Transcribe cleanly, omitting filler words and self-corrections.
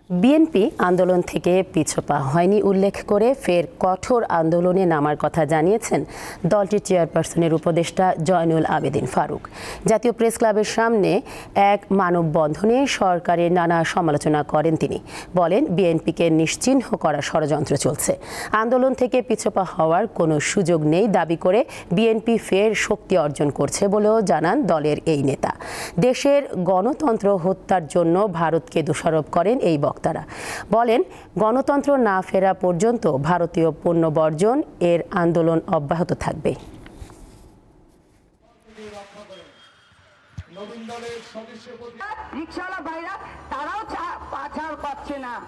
BNP আন্দোলন থেকে পিছপা হয়নি উল্লেখ করে ফের কঠোর আন্দোলনে নামার কথা জানিয়েছেন দলটির চেয়ারপারসনের উপদেষ্টা জয়নুল আবেদিন ফারুক। জাতীয় প্রেস ক্লাবের সামনে এক মানববন্ধনে সরকারের নানা সমালোচনা করেন তিনি। বলেন, বিএনপিকে নিশ্চিহ্ন করার ষড়যন্ত্র চলছে, আন্দোলন থেকে পিছপা হওয়ার কোনো সুযোগ নেই দাবি করে বিএনপি ফের শক্তি অর্জন করছে বলেও জানান দলের এই নেতা। দেশের গণতন্ত্র হত্যার জন্য ভারতকে দোষারোপ করেন এই বক্তারা। বলেন, গণতন্ত্র না ফেরা পর্যন্ত ভারতীয় পণ্য বর্জন এর আন্দোলন অব্যাহত থাকবে। রিকশাওয়ালা ভাইরা তারাও পাচার পাচ্ছে না।